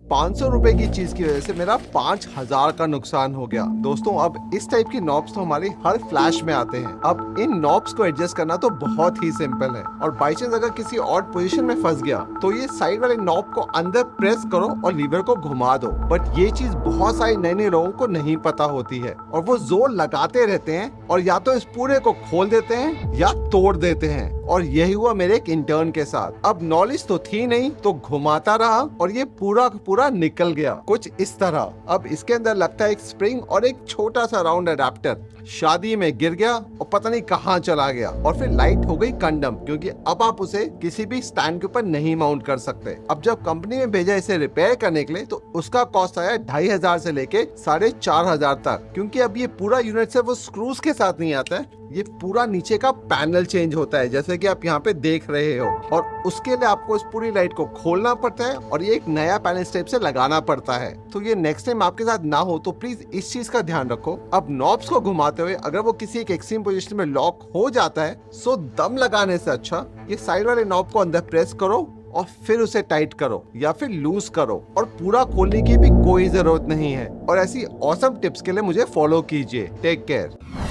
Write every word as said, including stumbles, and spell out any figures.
पाँच सौ रुपए की चीज की वजह से मेरा पाँच हजार का नुकसान हो गया। दोस्तों अब इस टाइप की नॉब्स तो हमारी हर फ्लैश में आते हैं। अब इन नॉब्स को एडजस्ट करना तो बहुत ही सिंपल है, और बाई चांस अगर किसी और पोजीशन में फंस गया तो ये साइड वाले नॉब को अंदर प्रेस करो और लीवर को घुमा दो। बट ये चीज बहुत सारे नए नए लोगों को नहीं पता होती है, और वो जोर लगाते रहते हैं और या तो इस पूरे को खोल देते हैं या तोड़ देते हैं। और यही हुआ मेरे एक इंटर्न के साथ। अब नॉलेज तो थी नहीं तो घुमाता रहा और ये पूरा पूरा निकल गया कुछ इस तरह। अब इसके अंदर लगता है एक स्प्रिंग और एक छोटा सा राउंड अडेप्टर। शादी में गिर गया और पता नहीं कहाँ चला गया, और फिर लाइट हो गई कंडम, क्योंकि अब आप उसे किसी भी स्टैंड के ऊपर नहीं माउंट कर सकते। अब जब कंपनी में भेजा इसे रिपेयर करने के लिए तो उसका कॉस्ट आया ढाई हजार से लेके साढ़े चार हजार तक, क्योंकि अब ये पूरा यूनिट से वो स्क्रूज के साथ नहीं आता है, ये पूरा नीचे का पैनल चेंज होता है जैसे कि आप यहाँ पे देख रहे हो। और उसके लिए आपको इस पूरी लाइट को खोलना पड़ता है और ये एक नया पैनल स्टेप से लगाना पड़ता है। तो ये नेक्स्ट टाइम आपके साथ ना हो तो प्लीज इस चीज का ध्यान रखो। अब नॉब्स को घुमाते हुए अगर वो किसी एक एक्सट्रीम पोजीशन में लॉक हो जाता है, सो दम लगाने से अच्छा ये साइड वाले नॉब को अंदर प्रेस करो और फिर उसे टाइट करो या फिर लूज करो, और पूरा खोलने की भी कोई जरूरत नहीं है। और ऐसी ऑसम टिप्स के लिए मुझे फॉलो कीजिए। Take care.